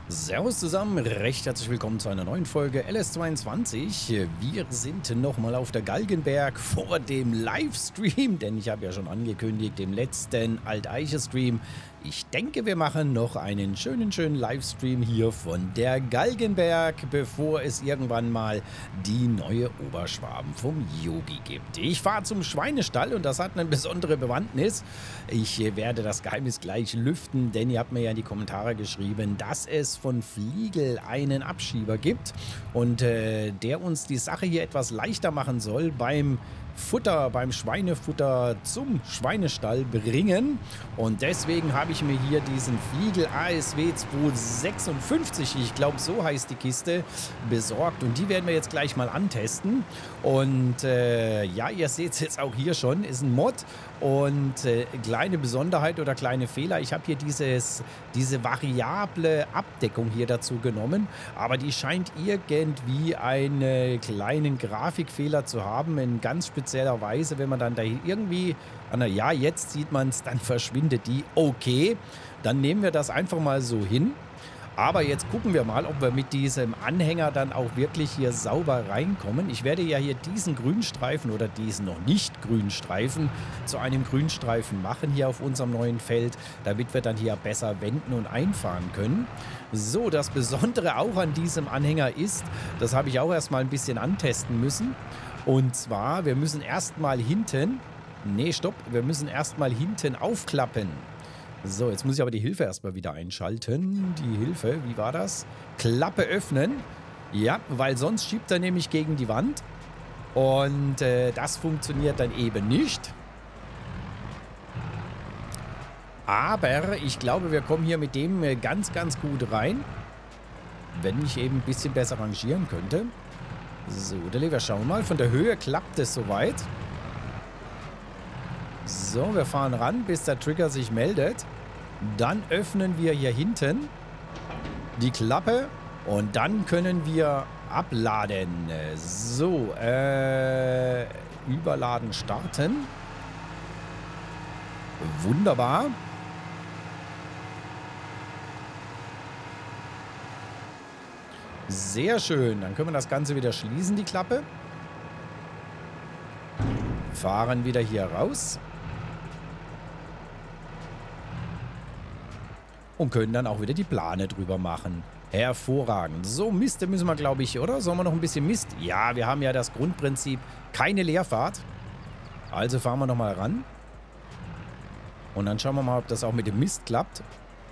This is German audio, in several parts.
Servus zusammen, recht herzlich willkommen zu einer neuen Folge LS22. Wir sind nochmal auf der Galgenberg vor dem Livestream, denn ich habe ja schon angekündigt, dem letzten Alteiche-Stream. Ich denke, wir machen noch einen schönen Livestream hier von der Galgenberg, bevor es irgendwann mal die neue Oberschwaben vom Yogi gibt. Ich fahre zum Schweinestall und das hat eine besondere Bewandtnis. Ich werde das Geheimnis gleich lüften, denn ihr habt mir ja in die Kommentare geschrieben, dass es von Fliegl einen Abschieber gibt und der uns die Sache hier etwas leichter machen soll beim Futter, beim Schweinefutter zum Schweinestall bringen. Und deswegen habe ich mir hier diesen Fliegl ASW 256, ich glaube so heißt die Kiste, besorgt. Und die werden wir jetzt gleich mal antesten. Und ja, ihr seht es jetzt auch hier schon, ist ein Mod. Und kleine Besonderheit oder kleine Fehler, ich habe hier diese variable Abdeckung hier dazu genommen, aber die scheint irgendwie einen kleinen Grafikfehler zu haben, in ganz spezieller Weise, wenn man dann da irgendwie, ja, jetzt sieht man es, dann verschwindet die. Okay, dann nehmen wir das einfach mal so hin. Aber jetzt gucken wir mal, ob wir mit diesem Anhänger dann auch wirklich hier sauber reinkommen. Ich werde ja hier diesen Grünstreifen oder diesen noch nicht Grünstreifen zu einem Grünstreifen machen hier auf unserem neuen Feld, damit wir dann hier besser wenden und einfahren können. So, das Besondere auch an diesem Anhänger ist, das habe ich auch erstmal ein bisschen antesten müssen. Und zwar, wir müssen erstmal hinten, wir müssen erstmal hinten aufklappen. So, jetzt muss ich aber die Hilfe erstmal wieder einschalten. Die Hilfe, wie war das? Klappe öffnen. Ja, weil sonst schiebt er nämlich gegen die Wand. Und das funktioniert dann eben nicht. Aber ich glaube, wir kommen hier mit dem ganz gut rein. Wenn ich eben ein bisschen besser rangieren könnte. So, wir schauen mal. Von der Höhe klappt es soweit. So, wir fahren ran, bis der Trigger sich meldet. Dann öffnen wir hier hinten die Klappe und dann können wir abladen. So, Überladen starten. Wunderbar. Sehr schön. Dann können wir das Ganze wieder schließen, die Klappe. Fahren wieder hier raus. Und können dann auch wieder die Plane drüber machen. Hervorragend. So, Mist, müssen wir, glaube ich, oder? Sollen wir noch ein bisschen Mist? Ja, wir haben ja das Grundprinzip, keine Leerfahrt. Also fahren wir nochmal ran. Und dann schauen wir mal, ob das auch mit dem Mist klappt.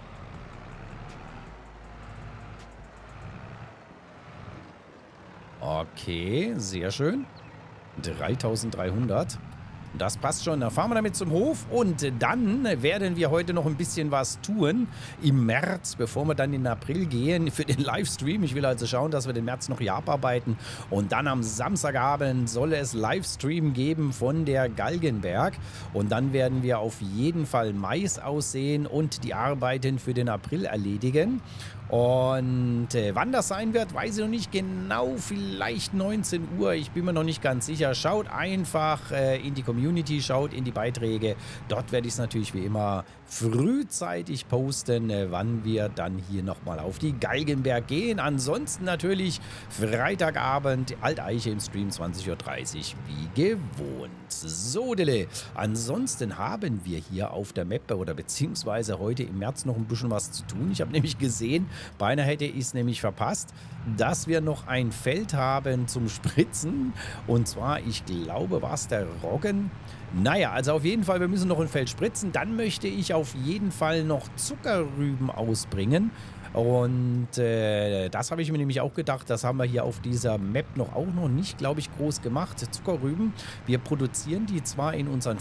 Okay, sehr schön. 3300. Das passt schon. Dann fahren wir damit zum Hof und dann werden wir heute noch ein bisschen was tun im März, bevor wir dann in den April gehen für den Livestream. Ich will also schauen, dass wir den März noch hier abarbeiten und dann am Samstagabend soll es Livestream geben von der Galgenberg und dann werden wir auf jeden Fall Mais aussehen und die Arbeiten für den April erledigen. Und wann das sein wird, weiß ich noch nicht genau, vielleicht 19 Uhr, ich bin mir noch nicht ganz sicher. Schaut einfach in die Community, schaut in die Beiträge. Dort werde ich es natürlich wie immer frühzeitig posten, wann wir dann hier nochmal auf die Galgenberg gehen. Ansonsten natürlich Freitagabend, Alteiche im Stream 20:30 Uhr, wie gewohnt. So, Dille. Ansonsten haben wir hier auf der Map oder beziehungsweise heute im März noch ein bisschen was zu tun. Ich habe nämlich gesehen, beinahe hätte ich es nämlich verpasst, dass wir noch ein Feld haben zum Spritzen. Und zwar, ich glaube, war es der Roggen. Naja, also auf jeden Fall, wir müssen noch ein Feld spritzen. Dann möchte ich auf jeden Fall noch Zuckerrüben ausbringen. Und das habe ich mir nämlich auch gedacht, das haben wir hier auf dieser Map auch noch nicht, glaube ich, groß gemacht. Zuckerrüben, wir produzieren die zwar in unseren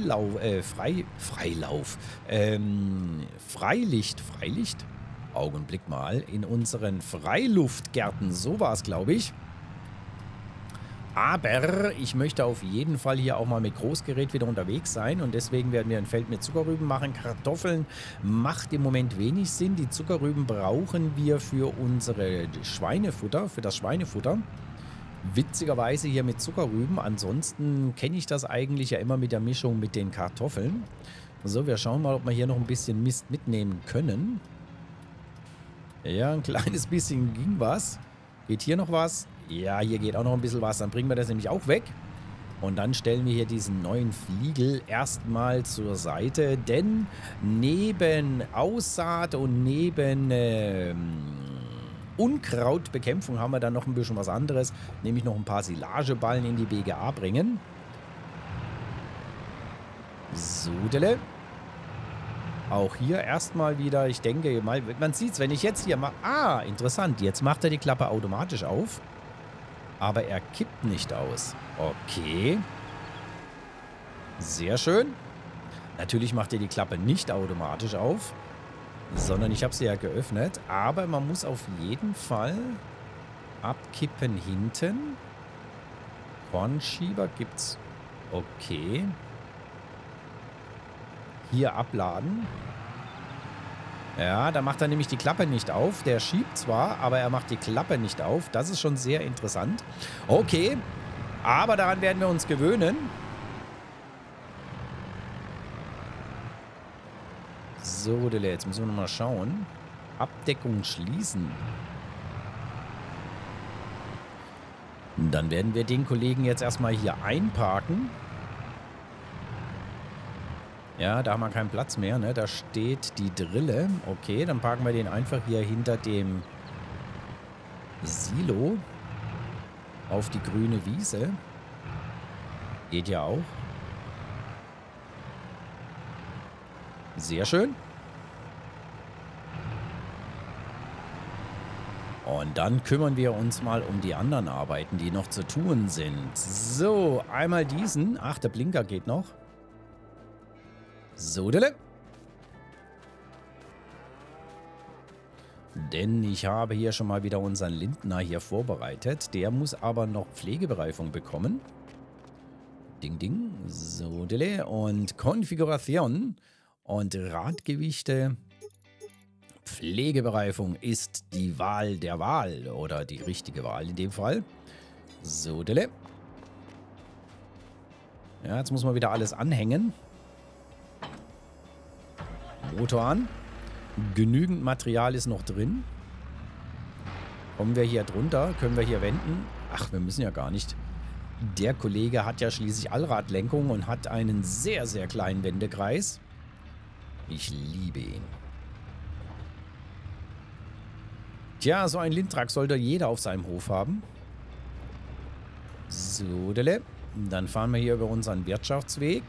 Freilicht, Augenblick mal, in unseren Freiluftgärten, so war es, glaube ich. Aber ich möchte auf jeden Fall hier auch mal mit Großgerät wieder unterwegs sein und deswegen werden wir ein Feld mit Zuckerrüben machen. Kartoffeln macht im Moment wenig Sinn. Die Zuckerrüben brauchen wir für unsere Schweinefutter, für das Schweinefutter. Witzigerweise hier mit Zuckerrüben. Ansonsten kenne ich das eigentlich ja immer mit der Mischung mit den Kartoffeln. So, wir schauen mal, ob wir hier noch ein bisschen Mist mitnehmen können. Ja, ein kleines bisschen ging was. Geht hier noch was? Ja, hier geht auch noch ein bisschen was. Dann bringen wir das nämlich auch weg. Und dann stellen wir hier diesen neuen Fliegel erstmal zur Seite, denn neben Aussaat und neben Unkrautbekämpfung haben wir dann noch ein bisschen was anderes, nämlich noch ein paar Silageballen in die BGA bringen. Sudele. Auch hier erstmal wieder, ich denke mal, man sieht es, wenn ich jetzt hier mache. Ah, interessant, jetzt macht er die Klappe automatisch auf. Aber er kippt nicht aus. Okay. Sehr schön. Natürlich macht er die Klappe nicht automatisch auf, sondern ich habe sie ja geöffnet. Aber man muss auf jeden Fall abkippen hinten. Kornschieber gibt's. Okay. Hier abladen. Ja, da macht er nämlich die Klappe nicht auf. Der schiebt zwar, aber er macht die Klappe nicht auf. Das ist schon sehr interessant. Okay, aber daran werden wir uns gewöhnen. So, jetzt müssen wir nochmal schauen. Abdeckung schließen. Dann werden wir den Kollegen jetzt erstmal hier einparken. Ja, da haben wir keinen Platz mehr, ne? Da steht die Drille. Okay, dann parken wir den einfach hier hinter dem Silo auf die grüne Wiese. Geht ja auch. Sehr schön. Und dann kümmern wir uns mal um die anderen Arbeiten, die noch zu tun sind. So, einmal diesen. Ach, der Blinker geht noch. So, denn ich habe hier schon mal wieder unseren Lindner hier vorbereitet. Der muss aber noch Pflegebereifung bekommen. Ding, ding. So, und Konfiguration und Radgewichte. Pflegebereifung ist die Wahl der Wahl oder die richtige Wahl in dem Fall. So, ja, jetzt muss man wieder alles anhängen. Motor an. Genügend Material ist noch drin. Kommen wir hier drunter? Können wir hier wenden? Ach, wir müssen ja gar nicht. Der Kollege hat ja schließlich Allradlenkung und hat einen sehr, sehr kleinen Wendekreis. Ich liebe ihn. Tja, so ein Lindtrak sollte jeder auf seinem Hof haben. So, dann fahren wir hier über unseren Wirtschaftsweg.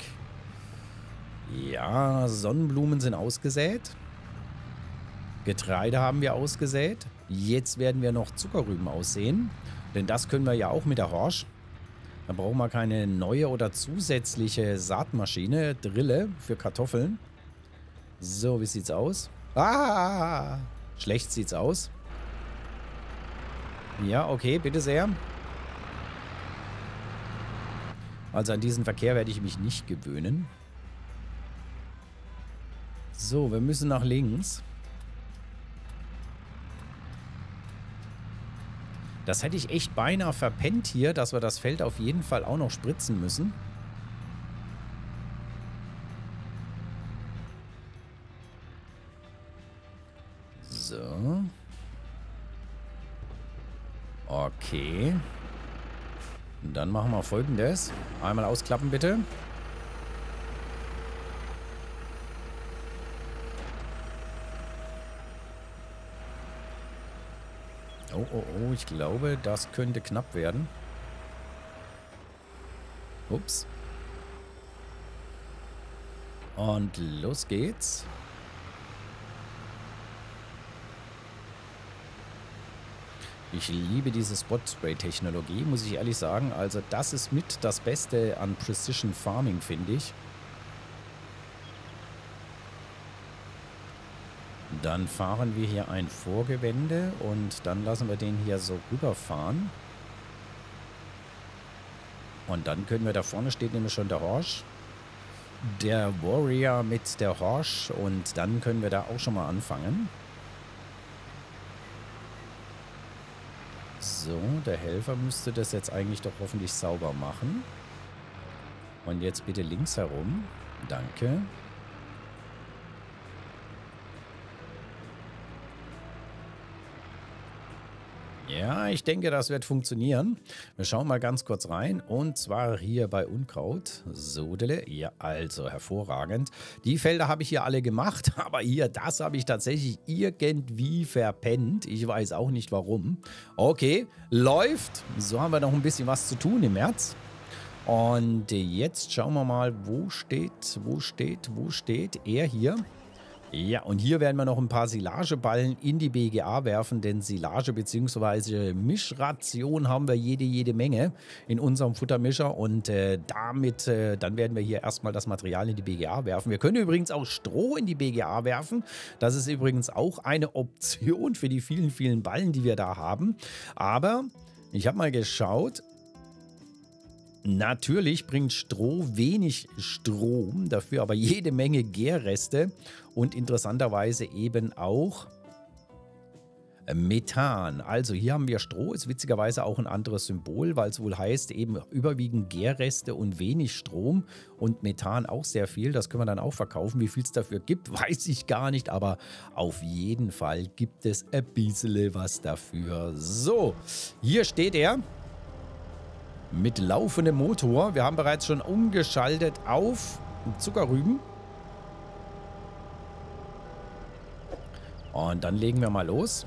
Ja, Sonnenblumen sind ausgesät. Getreide haben wir ausgesät. Jetzt werden wir noch Zuckerrüben aussehen. Denn das können wir ja auch mit der Horsch. Da brauchen wir keine neue oder zusätzliche Saatmaschine, Drille für Kartoffeln. So, wie sieht's aus? Ah, schlecht sieht's aus. Ja, okay, bitte sehr. Also an diesen Verkehr werde ich mich nicht gewöhnen. So, wir müssen nach links. Das hätte ich echt beinahe verpennt hier, dass wir das Feld auf jeden Fall auch noch spritzen müssen. So. Okay. Und dann machen wir Folgendes. Einmal ausklappen, bitte. Oh, oh, oh, ich glaube, das könnte knapp werden. Ups. Und los geht's. Ich liebe diese Spot-Spray-Technologie, muss ich ehrlich sagen. Also das ist mit das Beste an Precision Farming, finde ich. Dann fahren wir hier ein Vorgewende und dann lassen wir den hier so rüberfahren. Und dann können wir, da vorne steht nämlich schon der Horsch. Der Warrior mit der Horsch und dann können wir da auch schon mal anfangen. So, der Helfer müsste das jetzt eigentlich doch hoffentlich sauber machen. Und jetzt bitte links herum. Danke. Ja, ich denke, das wird funktionieren. Wir schauen mal ganz kurz rein. Und zwar hier bei Unkraut. Sodele. Ja, also hervorragend. Die Felder habe ich hier alle gemacht. Aber hier, das habe ich tatsächlich irgendwie verpennt. Ich weiß auch nicht warum. Okay, läuft. So haben wir noch ein bisschen was zu tun im März. Und jetzt schauen wir mal, wo steht er hier? Ja, und hier werden wir noch ein paar Silageballen in die BGA werfen, denn Silage bzw. Mischration haben wir jede Menge in unserem Futtermischer und dann werden wir hier erstmal das Material in die BGA werfen. Wir können übrigens auch Stroh in die BGA werfen. Das ist übrigens auch eine Option für die vielen Ballen, die wir da haben. Aber ich habe mal geschaut. Natürlich bringt Stroh wenig Strom, dafür aber jede Menge Gärreste und interessanterweise eben auch Methan. Also hier haben wir Stroh, ist witzigerweise auch ein anderes Symbol, weil es wohl heißt eben überwiegend Gärreste und wenig Strom und Methan auch sehr viel. Das können wir dann auch verkaufen. Wie viel es dafür gibt, weiß ich gar nicht, aber auf jeden Fall gibt es ein bisschen was dafür. So, hier steht er. Mit laufendem Motor. Wir haben bereits schon umgeschaltet auf Zuckerrüben. Und dann legen wir mal los.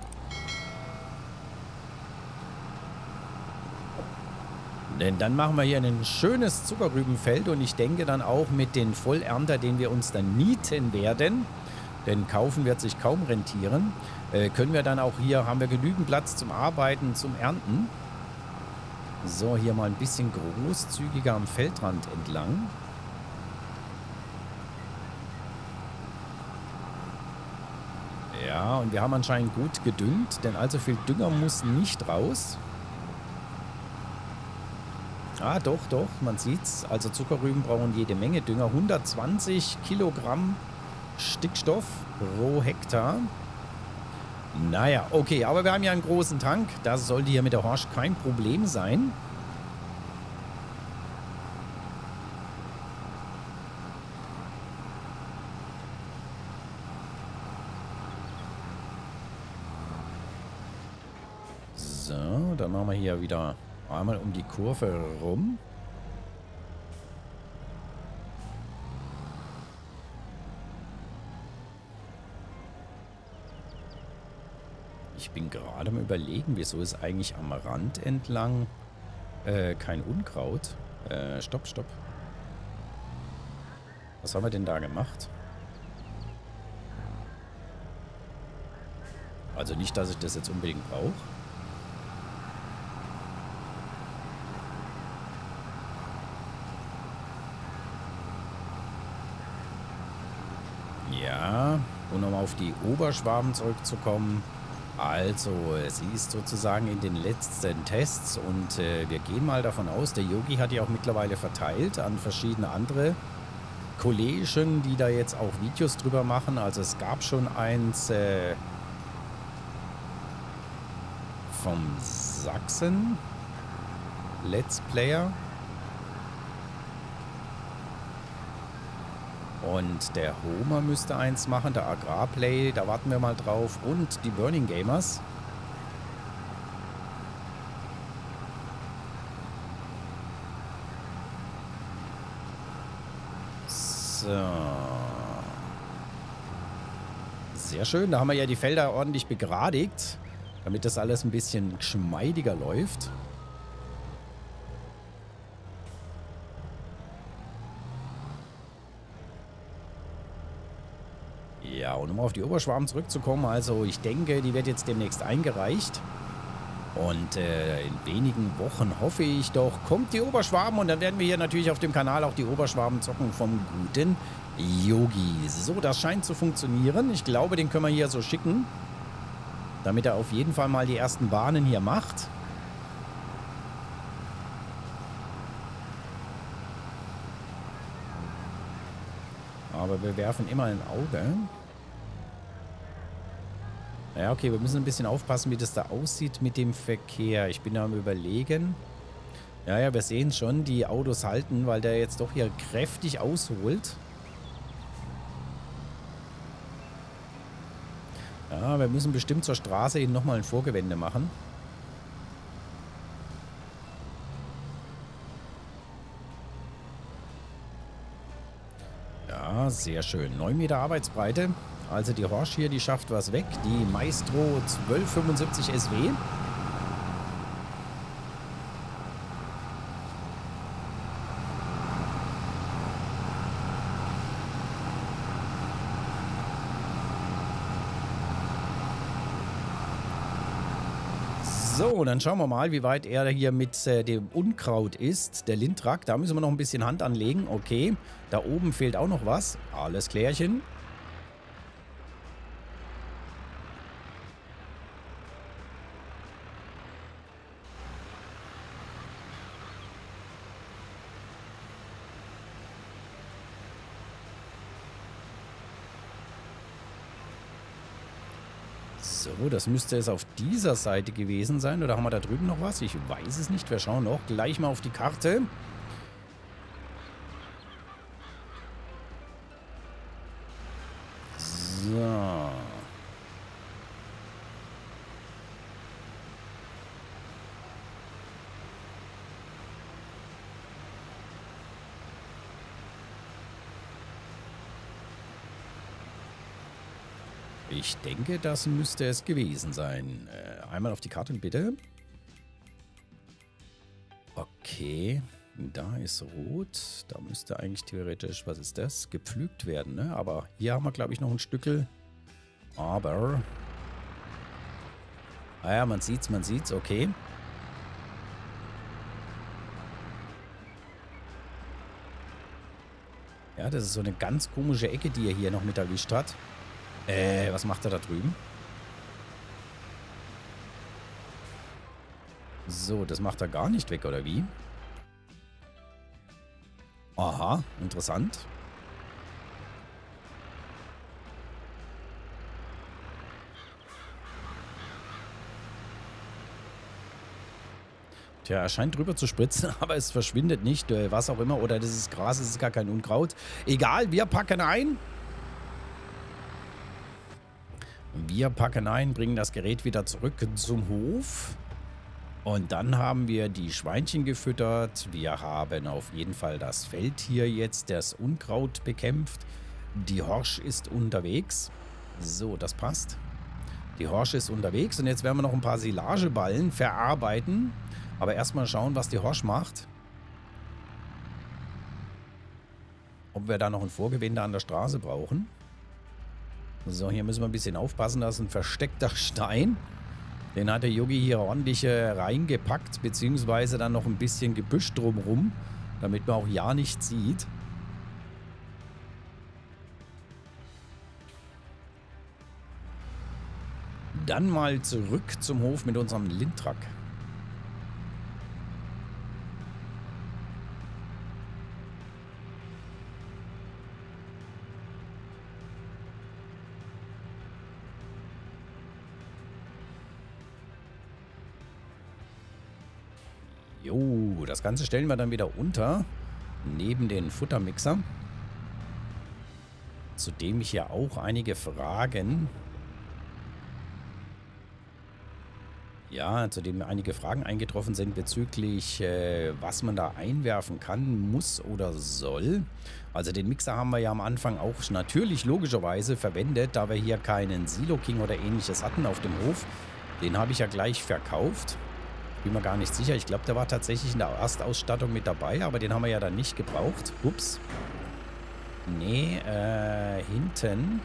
Denn dann machen wir hier ein schönes Zuckerrübenfeld und ich denke dann auch mit den Vollernter, den wir uns dann mieten werden, denn kaufen wird sich kaum rentieren, können wir dann auch hier, haben wir genügend Platz zum Arbeiten, zum Ernten. So, hier mal ein bisschen großzügiger am Feldrand entlang. Ja, und wir haben anscheinend gut gedüngt, denn allzu viel Dünger muss nicht raus. Ah, doch, man sieht's. Also Zuckerrüben brauchen jede Menge Dünger. 120 Kilogramm Stickstoff pro Hektar. Naja, okay, aber wir haben ja einen großen Tank. Das sollte hier mit der Horsch kein Problem sein. So, dann machen wir hier wieder einmal um die Kurve rum. Ich bin gerade am Überlegen, wieso ist eigentlich am Rand entlang kein Unkraut? Stopp. Was haben wir denn da gemacht? Also nicht, dass ich das jetzt unbedingt brauche. Ja, um nochmal auf die Oberschwaben zurückzukommen. Also, sie ist sozusagen in den letzten Tests und wir gehen mal davon aus, der Yogi hat die auch mittlerweile verteilt an verschiedene andere Kollegen, die da jetzt auch Videos drüber machen. Also es gab schon eins vom Sachsen Let's Player. Und der Homer müsste eins machen, der Agrarplay, da warten wir mal drauf. Und die Burning Gamers. So. Sehr schön, da haben wir ja die Felder ordentlich begradigt, damit das alles ein bisschen geschmeidiger läuft. Ja, und um auf die Oberschwaben zurückzukommen, also ich denke, die wird jetzt demnächst eingereicht. Und in wenigen Wochen, hoffe ich doch, kommt die Oberschwaben und dann werden wir hier natürlich auf dem Kanal auch die Oberschwaben zocken vom guten Yogi. So, das scheint zu funktionieren. Ich glaube, den können wir hier so schicken, damit er auf jeden Fall mal die ersten Bahnen hier macht. Aber wir werfen immer ein Auge. Ja, okay, wir müssen ein bisschen aufpassen, wie das da aussieht mit dem Verkehr. Ich bin da am Überlegen. Ja, wir sehen schon, die Autos halten, weil der jetzt doch hier kräftig ausholt. Ja, wir müssen bestimmt zur Straße hin nochmal ein Vorgewende machen. sehr schön. 9 Meter Arbeitsbreite. Also die Horsch hier, die schafft was weg. Die Maestro 1275 SW. So, dann schauen wir mal, wie weit er hier mit dem Unkraut ist. Der Lindrak, da müssen wir noch ein bisschen Hand anlegen. Okay, da oben fehlt auch noch was. Alles klärchen. So, das müsste es auf dieser Seite gewesen sein. Oder haben wir da drüben noch was? Ich weiß es nicht. Wir schauen noch gleich mal auf die Karte. So. Ich denke, das müsste es gewesen sein. Einmal auf die Karte, bitte. Okay, da ist rot. Da müsste eigentlich theoretisch, was ist das? Gepflügt werden, ne? Aber hier haben wir, glaube ich, noch ein Stückel. Aber... Ah ja, man sieht's, okay. Ja, das ist so eine ganz komische Ecke, die er hier noch mit erwischt hat. Was macht er da drüben? So, das macht er gar nicht weg, oder wie? Aha, interessant. Tja, er scheint drüber zu spritzen, aber es verschwindet nicht, was auch immer. Oder das ist Gras, es ist gar kein Unkraut. Egal, wir packen ein. Wir packen ein, bringen das Gerät wieder zurück zum Hof. Und dann haben wir die Schweinchen gefüttert. Wir haben auf jeden Fall das Feld hier jetzt, das Unkraut bekämpft. Die Horsch ist unterwegs. So, das passt. Die Horsch ist unterwegs und jetzt werden wir noch ein paar Silageballen verarbeiten. Aber erstmal schauen, was die Horsch macht. Ob wir da noch ein Vorgewinde an der Straße brauchen. So, hier müssen wir ein bisschen aufpassen. Da ist ein versteckter Stein. Den hat der Yogi hier ordentlich reingepackt, beziehungsweise dann noch ein bisschen Gebüsch drumrum, damit man auch ja nichts sieht. Dann mal zurück zum Hof mit unserem Lindrak. Jo, das Ganze stellen wir dann wieder unter, neben den Futtermixer. Zudem hier auch einige Fragen. Ja, zudem einige Fragen eingetroffen sind bezüglich, was man da einwerfen kann, muss oder soll. Also den Mixer haben wir ja am Anfang auch natürlich logischerweise verwendet, da wir hier keinen Silo King oder ähnliches hatten auf dem Hof. Den habe ich ja gleich verkauft. Bin mir gar nicht sicher. Ich glaube, der war tatsächlich in der Erstausstattung mit dabei, aber den haben wir ja dann nicht gebraucht. Ups. Nee, hinten.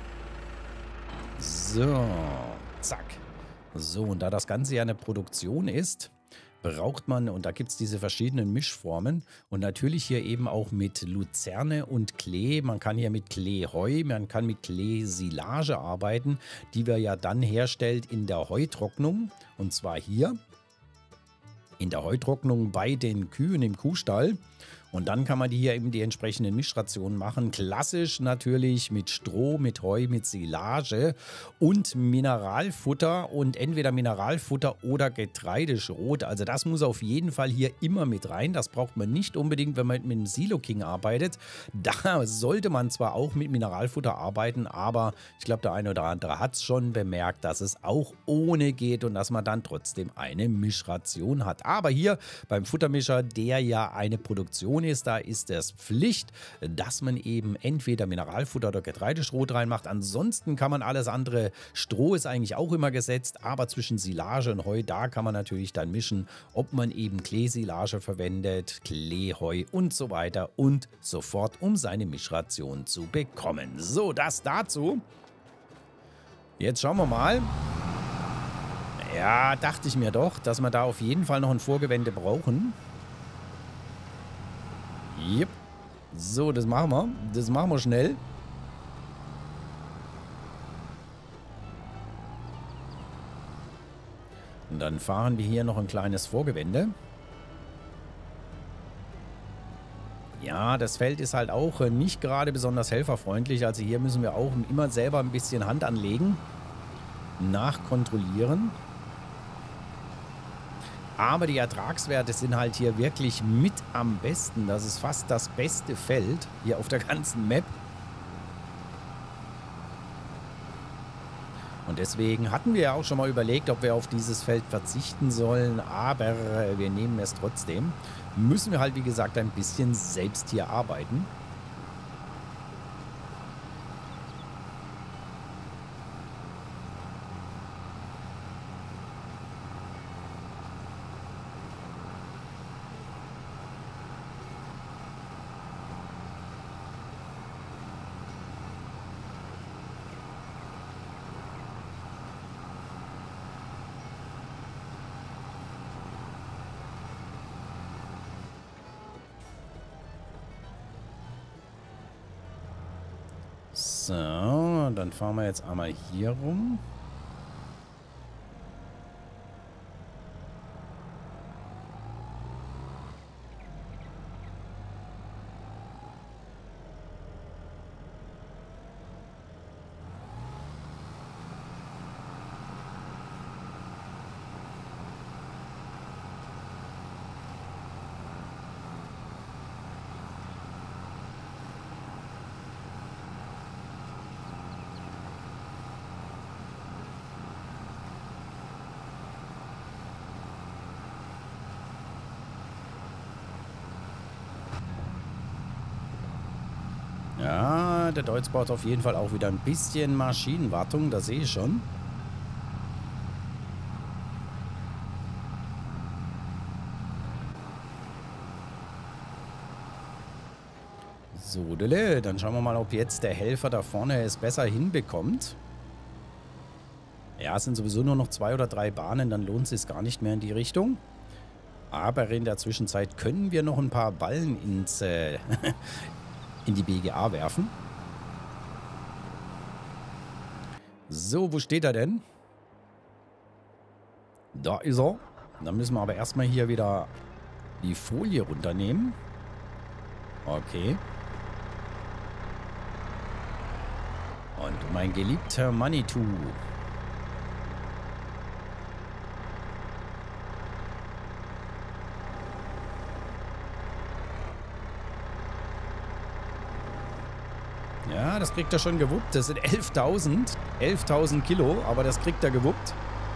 So, zack. So, und da das Ganze ja eine Produktion ist, braucht man, und da gibt es diese verschiedenen Mischformen und natürlich hier eben auch mit Luzerne und Klee. Man kann hier mit Kleeheu, man kann mit Kleesilage arbeiten, die wir ja dann herstellt in der Heutrocknung, und zwar hier. In der Heutrocknung bei den Kühen im Kuhstall. Und dann kann man hier eben die entsprechenden Mischrationen machen. Klassisch natürlich mit Stroh, mit Heu, mit Silage und Mineralfutter und entweder Mineralfutter oder Getreideschrot. Also das muss auf jeden Fall hier immer mit rein. Das braucht man nicht unbedingt, wenn man mit dem Silo King arbeitet. Da sollte man zwar auch mit Mineralfutter arbeiten, aber ich glaube, der eine oder andere hat es schon bemerkt, dass es auch ohne geht und dass man dann trotzdem eine Mischration hat. Aber hier beim Futtermischer, der ja eine Produktion ist, da ist es Pflicht, dass man eben entweder Mineralfutter oder Getreideschrot reinmacht. Ansonsten kann man alles andere, Stroh ist eigentlich auch immer gesetzt, aber zwischen Silage und Heu, da kann man natürlich dann mischen, ob man eben Kleesilage verwendet, Kleeheu und so weiter und so fort, um seine Mischration zu bekommen. So, das dazu. Jetzt schauen wir mal. Ja, dachte ich mir doch, dass wir da auf jeden Fall noch ein Vorgewende brauchen. Yep. So, das machen wir. Das machen wir schnell. Und dann fahren wir hier noch ein kleines Vorgewende. Ja, das Feld ist halt auch nicht gerade besonders helferfreundlich. Also hier müssen wir auch immer selber ein bisschen Hand anlegen. Nachkontrollieren. Aber die Ertragswerte sind halt hier wirklich mit am besten. Das ist fast das beste Feld hier auf der ganzen Map. Und deswegen hatten wir ja auch schon mal überlegt, ob wir auf dieses Feld verzichten sollen. Aber wir nehmen es trotzdem. Müssen wir halt, wie gesagt, ein bisschen selbst hier arbeiten. So, dann fahren wir jetzt einmal hier rum. Ja, der Deutz braucht auf jeden Fall auch wieder ein bisschen Maschinenwartung, das sehe ich schon. So, dann schauen wir mal, ob jetzt der Helfer da vorne es besser hinbekommt. Ja, es sind sowieso nur noch 2 oder 3 Bahnen, dann lohnt es sich gar nicht mehr in die Richtung. Aber in der Zwischenzeit können wir noch ein paar Ballen in die BGA werfen. So, wo steht er denn? Da ist er. Dann müssen wir aber erstmal hier wieder die Folie runternehmen. Okay. Und mein geliebter Manitou. Ja, das kriegt er schon gewuppt. Das sind 11.000. 11.000 Kilo, aber das kriegt er gewuppt.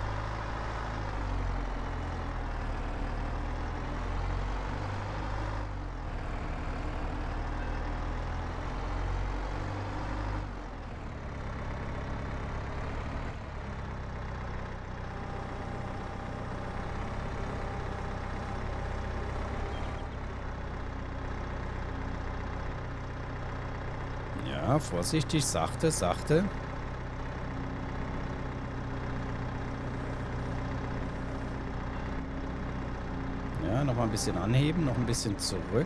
Ja, vorsichtig, sachte, sachte. Ja, nochmal ein bisschen anheben, noch ein bisschen zurück.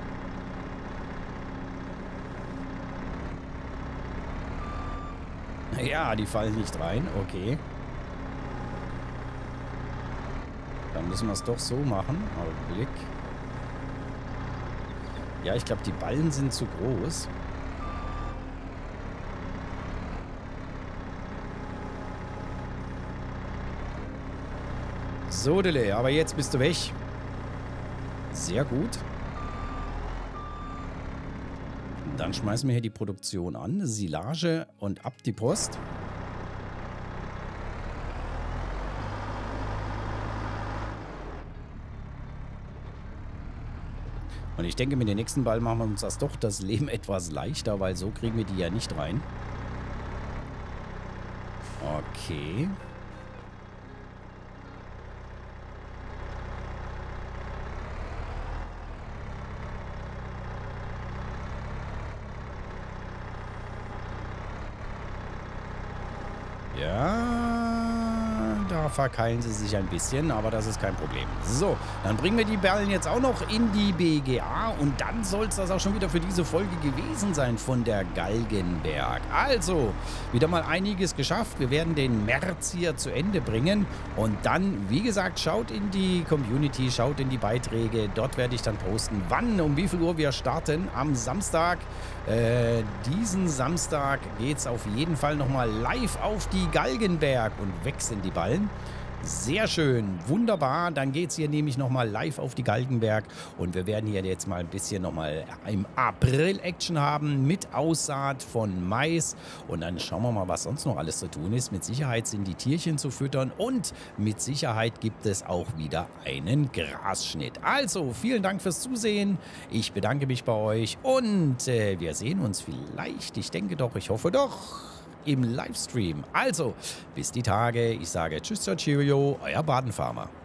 Ja, die fallen nicht rein, okay. Dann müssen wir es doch so machen. Augenblick. Ja, ich glaube, die Ballen sind zu groß. So, Dele, aber jetzt bist du weg. Sehr gut. Dann schmeißen wir hier die Produktion an. Silage und ab die Post. Und ich denke, mit dem nächsten Ball machen wir uns das Leben etwas leichter, weil so kriegen wir die ja nicht rein. Okay. Ja, da verkeilen sie sich ein bisschen, aber das ist kein Problem. So, dann bringen wir die Ballen jetzt auch noch in die BGA und dann soll es das auch schon wieder für diese Folge gewesen sein von der Galgenberg. Also, wieder mal einiges geschafft. Wir werden den März hier zu Ende bringen und dann, wie gesagt, schaut in die Community, schaut in die Beiträge. Dort werde ich dann posten, wann, um wie viel Uhr wir starten am Samstag. Diesen Samstag geht es auf jeden Fall nochmal live auf die Galgenberg und wechseln die Ballen. Sehr schön, wunderbar. Dann geht es hier nämlich nochmal live auf die Galgenberg und wir werden hier jetzt mal ein bisschen nochmal im April Action haben mit Aussaat von Mais und dann schauen wir mal, was sonst noch alles zu tun ist. Mit Sicherheit sind die Tierchen zu füttern und mit Sicherheit gibt es auch wieder einen Grasschnitt. Also, vielen Dank fürs Zusehen. Ich bedanke mich bei euch und wir sehen uns vielleicht, ich denke doch, ich hoffe doch, im Livestream. Also, bis die Tage. Ich sage Tschüss, Cheerio, euer Badenfarmer.